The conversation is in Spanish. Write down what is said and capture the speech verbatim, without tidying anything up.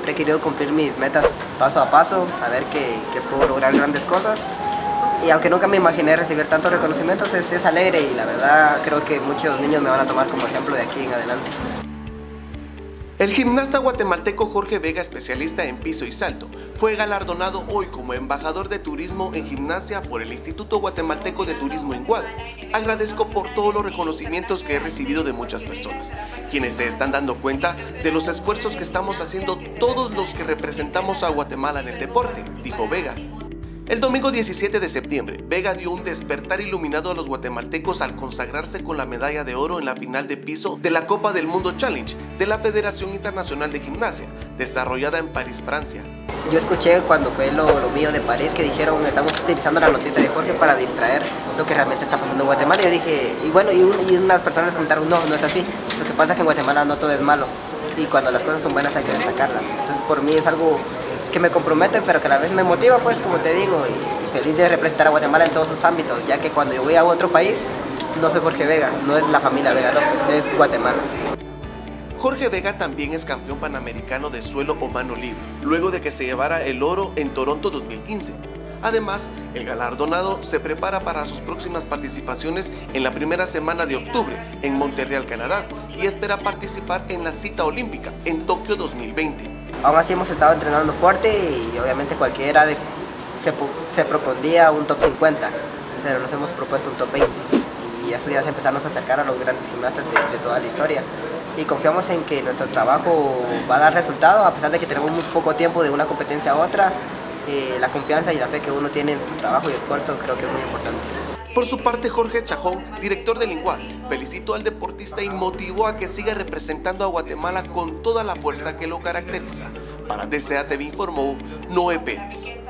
siempre he querido cumplir mis metas paso a paso, saber que, que puedo lograr grandes cosas. Y aunque nunca me imaginé recibir tantos reconocimientos, es, es alegre y la verdad creo que muchos niños me van a tomar como ejemplo de aquí en adelante. El gimnasta guatemalteco Jorge Vega, especialista en piso y salto, fue galardonado hoy como embajador de turismo en gimnasia por el Instituto Guatemalteco de Turismo INGUAT. Agradezco por todos los reconocimientos que he recibido de muchas personas, quienes se están dando cuenta de los esfuerzos que estamos haciendo todos los que representamos a Guatemala en el deporte, dijo Vega. El domingo diecisiete de septiembre, Vega dio un despertar iluminado a los guatemaltecos al consagrarse con la medalla de oro en la final de piso de la Copa del Mundo Challenge de la Federación Internacional de Gimnasia, desarrollada en París, Francia. Yo escuché cuando fue lo, lo mío de París que dijeron estamos utilizando la noticia de Jorge para distraer lo que realmente está pasando en Guatemala. Y yo dije, y bueno, y, un, y unas personas comentaron, no, no es así. Lo que pasa es que en Guatemala no todo es malo y cuando las cosas son buenas hay que destacarlas. Entonces por mí es algo que me compromete, pero que a la vez me motiva, pues como te digo, y feliz de representar a Guatemala en todos sus ámbitos, ya que cuando yo voy a otro país, no soy Jorge Vega, no es la familia Vega López, es Guatemala. Jorge Vega también es campeón panamericano de suelo o mano libre, luego de que se llevara el oro en Toronto dos mil quince. Además, el galardonado se prepara para sus próximas participaciones en la primera semana de octubre en Montreal, Canadá, y espera participar en la cita olímpica en Tokio dos mil veinte. Aún así hemos estado entrenando fuerte y obviamente cualquiera de, se, se propondría un top cincuenta, pero nos hemos propuesto un top veinte y eso ya es empezarnos a acercar a los grandes gimnastas de, de toda la historia y confiamos en que nuestro trabajo va a dar resultado a pesar de que tenemos muy poco tiempo de una competencia a otra. Eh, la confianza y la fe que uno tiene en su trabajo y esfuerzo creo que es muy importante. Por su parte, Jorge Chajón, director del INGUAT, felicitó al deportista y motivó a que siga representando a Guatemala con toda la fuerza que lo caracteriza. Para D C A T V informó Noé Pérez.